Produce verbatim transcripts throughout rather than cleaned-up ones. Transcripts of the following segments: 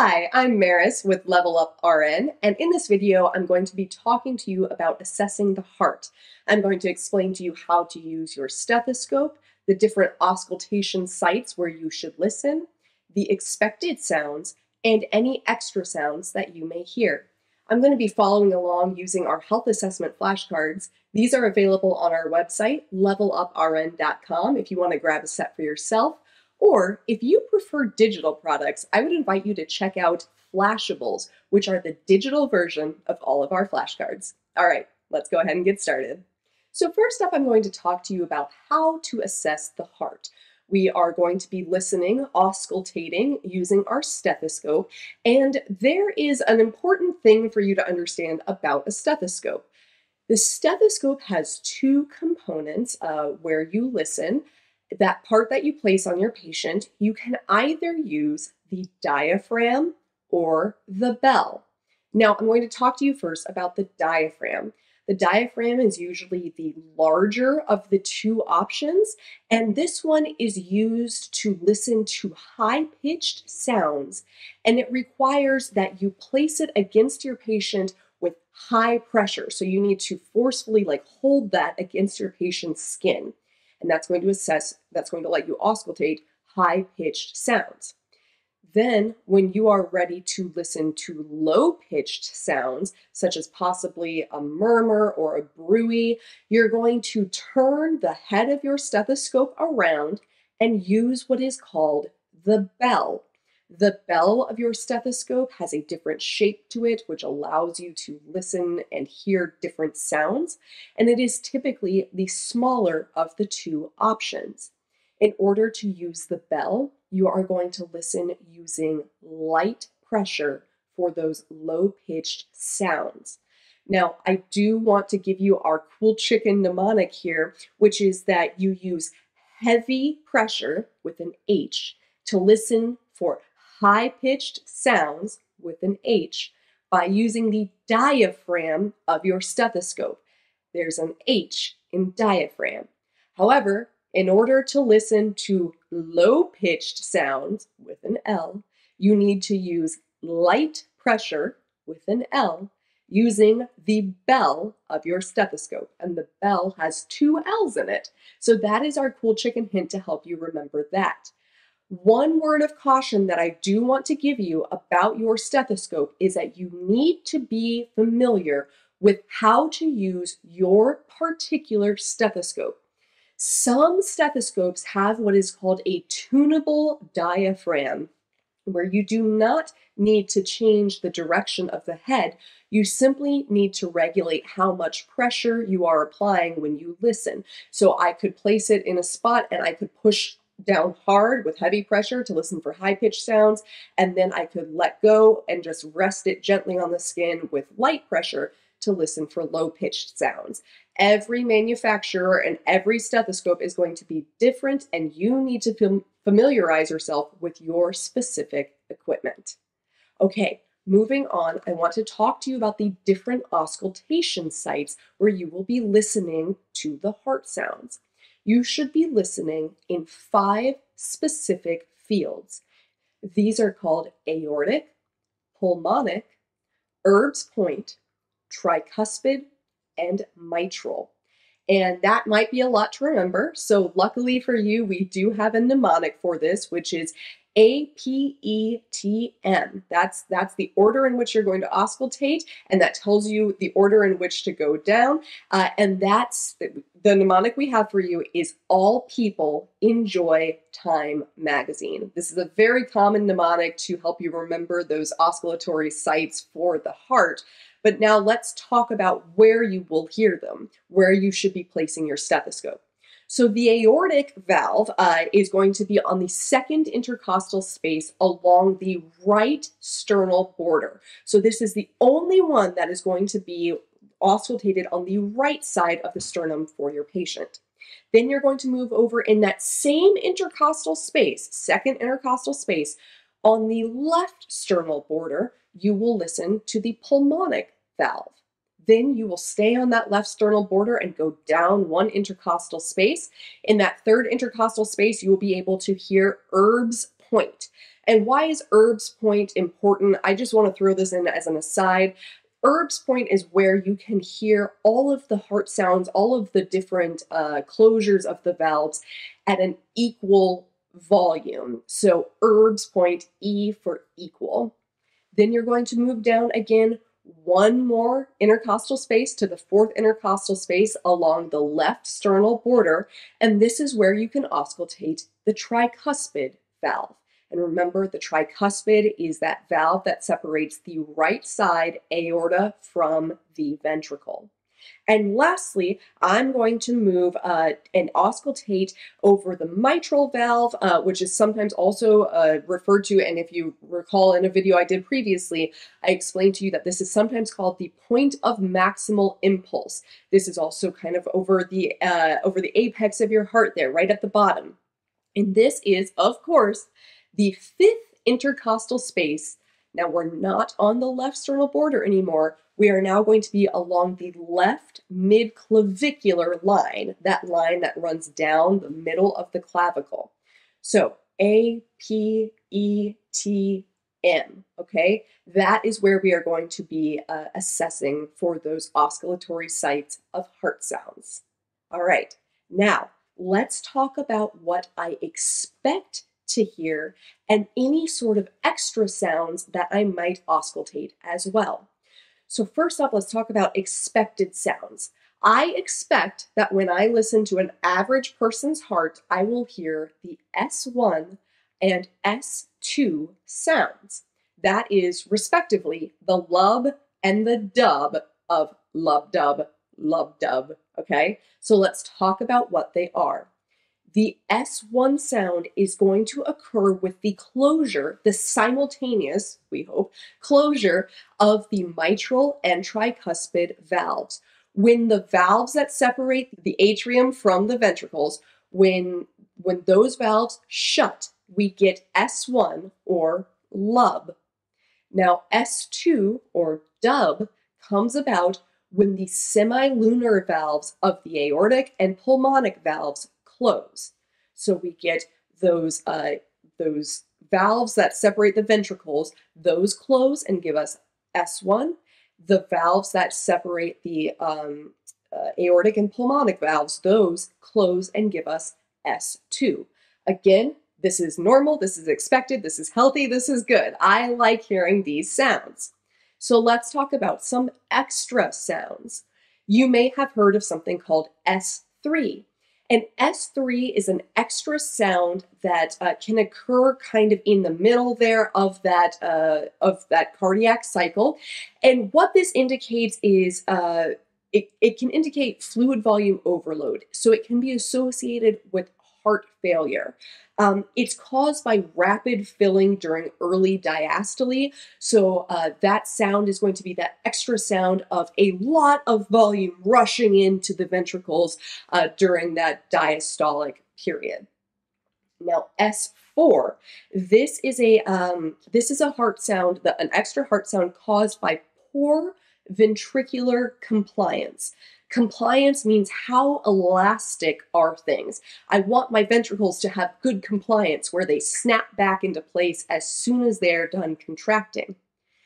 Hi, I'm Meris with Level Up R N, and in this video, I'm going to be talking to you about assessing the heart. I'm going to explain to you how to use your stethoscope, the different auscultation sites where you should listen, the expected sounds, and any extra sounds that you may hear. I'm going to be following along using our health assessment flashcards. These are available on our website, level up R N dot com, if you want to grab a set for yourself. Or if you prefer digital products, I would invite you to check out Flashables, which are the digital version of all of our flashcards. All right, let's go ahead and get started. So first up, I'm going to talk to you about how to assess the heart. We are going to be listening, auscultating, using our stethoscope, and there is an important thing for you to understand about a stethoscope. The stethoscope has two components uh, where you listen. That part that you place on your patient, you can either use the diaphragm or the bell. Now, I'm going to talk to you first about the diaphragm. The diaphragm is usually the larger of the two options, and this one is used to listen to high-pitched sounds, and it requires that you place it against your patient with high pressure. So you need to forcefully like hold that against your patient's skin. And that's going to assess, that's going to let you auscultate high-pitched sounds. Then, when you are ready to listen to low-pitched sounds, such as possibly a murmur or a bruit, you're going to turn the head of your stethoscope around and use what is called the bell. The bell of your stethoscope has a different shape to it, which allows you to listen and hear different sounds, and it is typically the smaller of the two options. In order to use the bell, you are going to listen using light pressure for those low-pitched sounds. Now, I do want to give you our cool chicken mnemonic here, which is that you use heavy pressure with an H to listen for high-pitched sounds with an H by using the diaphragm of your stethoscope. There's an H in diaphragm. However, in order to listen to low-pitched sounds with an L, you need to use light pressure with an L using the bell of your stethoscope. And the bell has two L's in it. So that is our cool chicken hint to help you remember that. One word of caution that I do want to give you about your stethoscope is that you need to be familiar with how to use your particular stethoscope. Some stethoscopes have what is called a tunable diaphragm, where you do not need to change the direction of the head. You simply need to regulate how much pressure you are applying when you listen. So I could place it in a spot and I could push down hard with heavy pressure to listen for high-pitched sounds, and then I could let go and just rest it gently on the skin with light pressure to listen for low-pitched sounds. Every manufacturer and every stethoscope is going to be different, and you need to fam- familiarize yourself with your specific equipment. Okay, moving on, I want to talk to you about the different auscultation sites where you will be listening to the heart sounds. You should be listening in five specific fields. These are called aortic, pulmonic, Erb's point, tricuspid, and mitral. And that might be a lot to remember. So luckily for you, we do have a mnemonic for this, which is A P E T M. That's, that's the order in which you're going to auscultate, and that tells you the order in which to go down. Uh, and that's the, the mnemonic we have for you is All People Enjoy Time magazine. This is a very common mnemonic to help you remember those oscillatory sites for the heart. But now let's talk about where you will hear them, where you should be placing your stethoscope. So the aortic valve uh, is going to be on the second intercostal space along the right sternal border. So this is the only one that is going to be auscultated on the right side of the sternum for your patient. Then you're going to move over in that same intercostal space, second intercostal space, on the left sternal border, you will listen to the pulmonic valve. Then you will stay on that left sternal border and go down one intercostal space. In that third intercostal space, you will be able to hear Erb's point. And why is Erb's point important? I just want to throw this in as an aside. Erb's point is where you can hear all of the heart sounds, all of the different uh, closures of the valves at an equal volume. So Erb's point, E for equal. Then you're going to move down again one more intercostal space to the fourth intercostal space along the left sternal border, and this is where you can auscultate the tricuspid valve. And remember, the tricuspid is that valve that separates the right side aorta from the ventricle. And lastly, I'm going to move uh, and auscultate over the mitral valve, uh, which is sometimes also uh, referred to, and if you recall in a video I did previously, I explained to you that this is sometimes called the point of maximal impulse. This is also kind of over the, uh, over the apex of your heart there, right at the bottom. And this is, of course, the fifth intercostal space. Now we're not on the left sternal border anymore. We are now going to be along the left mid-clavicular line, that line that runs down the middle of the clavicle. So A, P, E, T, M, okay? That is where we are going to be uh, assessing for those oscillatory sites of heart sounds. All right, now let's talk about what I expect to hear and any sort of extra sounds that I might auscultate as well. So first up, let's talk about expected sounds. I expect that when I listen to an average person's heart, I will hear the S one and S two sounds. That is, respectively, the lub and the dub of lub-dub, lub-dub, okay? So let's talk about what they are. The S one sound is going to occur with the closure, the simultaneous, we hope, closure of the mitral and tricuspid valves. When the valves that separate the atrium from the ventricles, when, when those valves shut, we get S one or lub. Now S two or dub comes about when the semilunar valves of the aortic and pulmonic valves close. So we get those, uh, those valves that separate the ventricles, those close and give us S one. The valves that separate the um, uh, aortic and pulmonic valves, those close and give us S two. Again, this is normal, this is expected, this is healthy, this is good. I like hearing these sounds. So let's talk about some extra sounds. You may have heard of something called S three. And S three is an extra sound that uh, can occur kind of in the middle there of that, uh, of that cardiac cycle. And what this indicates is uh, it, it can indicate fluid volume overload. So it can be associated with heart failure. Um, it's caused by rapid filling during early diastole. So uh, that sound is going to be that extra sound of a lot of volume rushing into the ventricles uh, during that diastolic period. Now S four, this is a um, this is a heart sound, that an extra heart sound caused by poor ventricular compliance. Compliance means how elastic are things. I want my ventricles to have good compliance where they snap back into place as soon as they're done contracting.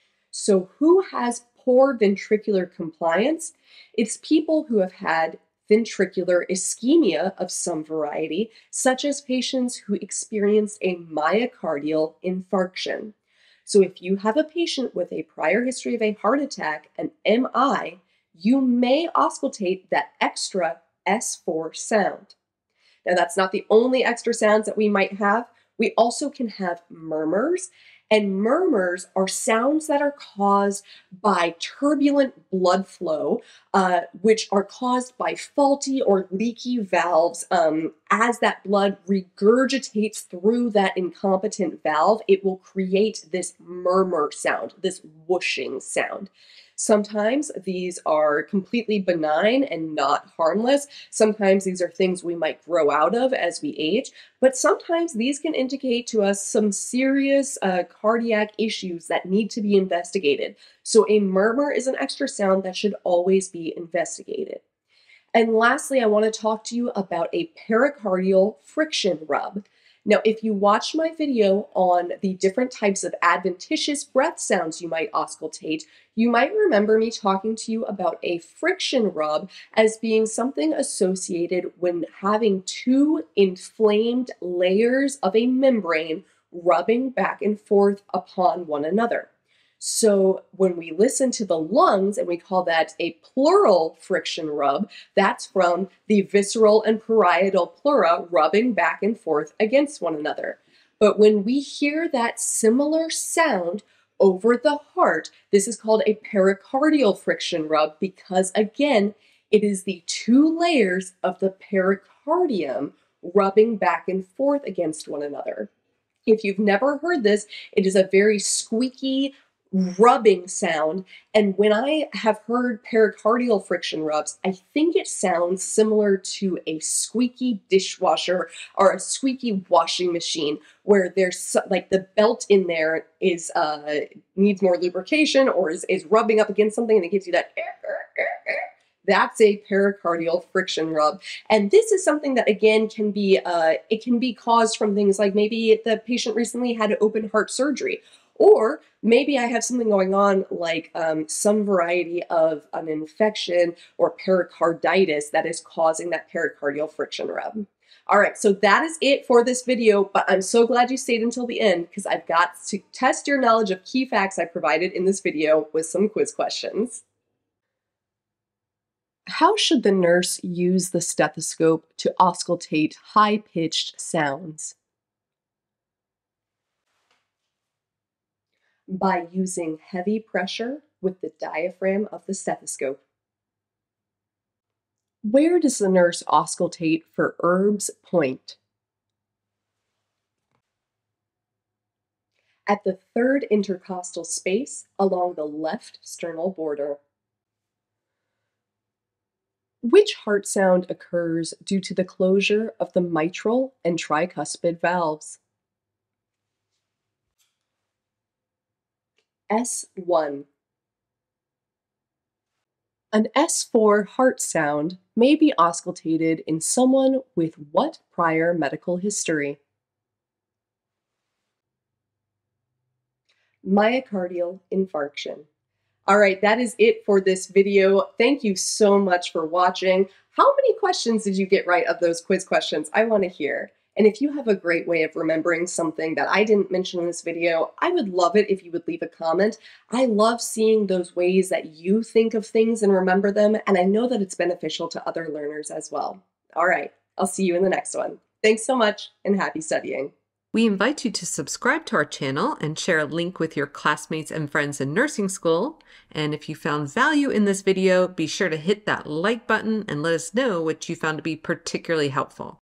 So who has poor ventricular compliance? It's people who have had ventricular ischemia of some variety, such as patients who experienced a myocardial infarction. So if you have a patient with a prior history of a heart attack, an M I, you may auscultate that extra S four sound. Now that's not the only extra sounds that we might have. We also can have murmurs, and murmurs are sounds that are caused by turbulent blood flow, uh, which are caused by faulty or leaky valves. Um, as that blood regurgitates through that incompetent valve, it will create this murmur sound, this whooshing sound. Sometimes these are completely benign and not harmless. Sometimes these are things we might grow out of as we age, but sometimes these can indicate to us some serious uh, cardiac issues that need to be investigated. So a murmur is an extra sound that should always be investigated. And lastly, I want to talk to you about a pericardial friction rub. Now, if you watched my video on the different types of adventitious breath sounds you might auscultate, you might remember me talking to you about a friction rub as being something associated when having two inflamed layers of a membrane rubbing back and forth upon one another. So when we listen to the lungs and we call that a pleural friction rub, that's from the visceral and parietal pleura rubbing back and forth against one another. But when we hear that similar sound over the heart, this is called a pericardial friction rub because, again, it is the two layers of the pericardium rubbing back and forth against one another. If you've never heard this, it is a very squeaky, rubbing sound, and when I have heard pericardial friction rubs, I think it sounds similar to a squeaky dishwasher or a squeaky washing machine where there's so, like the belt in there is uh, needs more lubrication or is, is rubbing up against something and it gives you that. That's a pericardial friction rub. And this is something that, again, can be, uh, it can be caused from things like maybe the patient recently had open heart surgery, or maybe I have something going on like um, some variety of an infection or pericarditis that is causing that pericardial friction rub. All right, so that is it for this video, but I'm so glad you stayed until the end because I've got to test your knowledge of key facts I provided in this video with some quiz questions. How should the nurse use the stethoscope to auscultate high-pitched sounds? By using heavy pressure with the diaphragm of the stethoscope. Where does the nurse auscultate for Erb's point? At the third intercostal space along the left sternal border. Which heart sound occurs due to the closure of the mitral and tricuspid valves? S one. An S four heart sound may be auscultated in someone with what prior medical history? Myocardial infarction. All right, that is it for this video. Thank you so much for watching. How many questions did you get right of those quiz questions? I want to hear. And if you have a great way of remembering something that I didn't mention in this video, I would love it if you would leave a comment. I love seeing those ways that you think of things and remember them, and I know that it's beneficial to other learners as well. All right, I'll see you in the next one. Thanks so much, and happy studying. We invite you to subscribe to our channel and share a link with your classmates and friends in nursing school. And if you found value in this video, be sure to hit that like button and let us know what you found to be particularly helpful.